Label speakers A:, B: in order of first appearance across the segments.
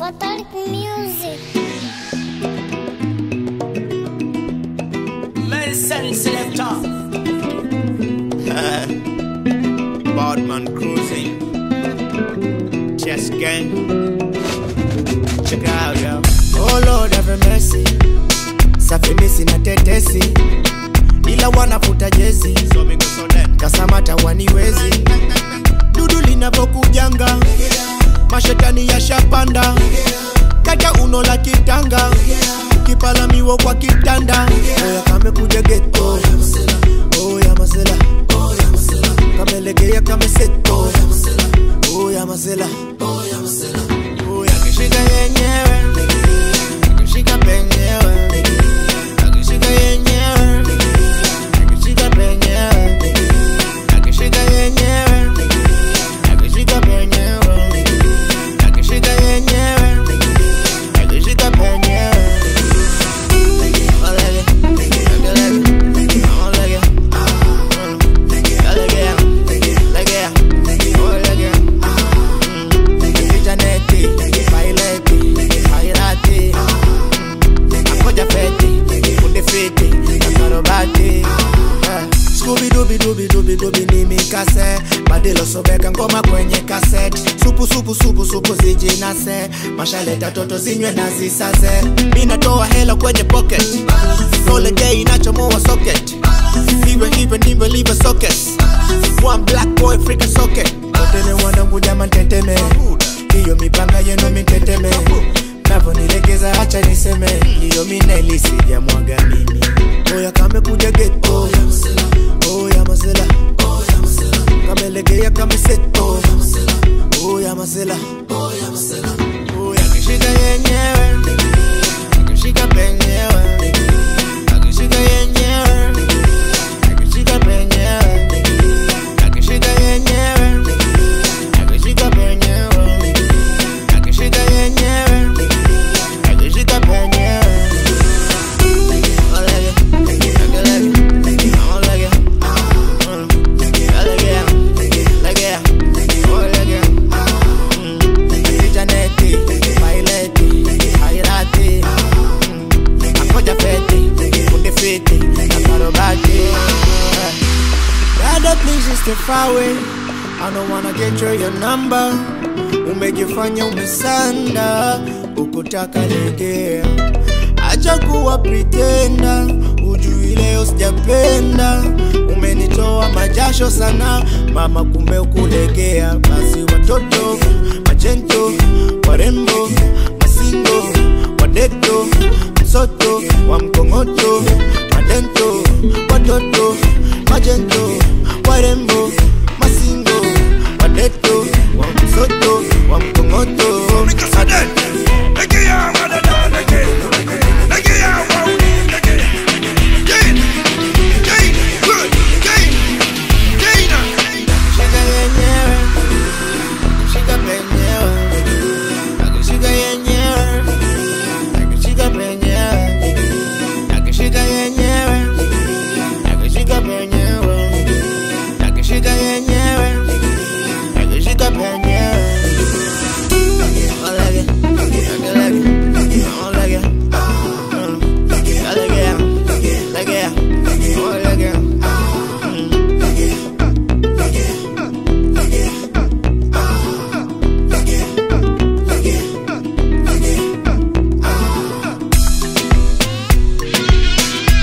A: Fatalik music.
B: Mesen Selekta.
C: Badman cruising. Chess gang. Check it out, yo. Oh Lord, have mercy. Safi misi na tetesi, ila wanafuta jezi. Kasamata waniwezi. Dudu linapokujanga, mashetani ya shapanda. Kata uno la kitanga, kipala miwo kwa kitanda. Oya kame kuja geto, oya masela, kame legea kame seto, oya masela, oya kishika yenyewe, kishika penyewe, kishika yenyewe, kishika penyewe, kishika yenyewe, kishika penyewe, kishika yenyewe, kishika penyewe. Scooby-Dooby ni mikase, badilo sobeka ngoma kwenye cassette. Supu zijinase, mashaleta toto zinywe na zisase. Mina toa hela kwenye pocket, no Legea inachomoa socket. Hive nimbe live socket. One black boy freaking socket. Totene wanangu jama nteteme, hiyo mipanga yenu miteteme. Navo nilegeza acha niseme, hiyo mineli sijamwaga mimi. Oya kame kuja geto, oya masela, kame legea kame seto, oya masela, oya kishika yenyewe, kishika penyewe, kishika yenyewe, kishika penyewe, kishika yenyewe, kishika penyewe, kishika yenyewe, kishika penyewe. Dada please just step away, I don't wanna get your number. Umejifanya umesanda, ukutaka Legea. Acha kuwa pretenda, ujui leo sijapenda. Umenitoa majasho sana, mama kumbe ukulegea. Basi watoto, majento, warembo, masingo, wadeto, msoto, wa mkongoto, madento, watoto, majento, warembo, masingo, wadeto, wa msoto, wa mkongoto.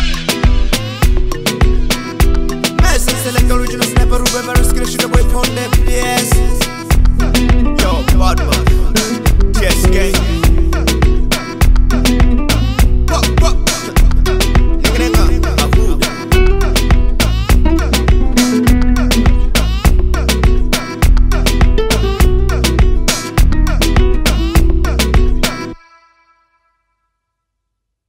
C: Mesen Selekta original sniper, whoever is gonna shoot away from them.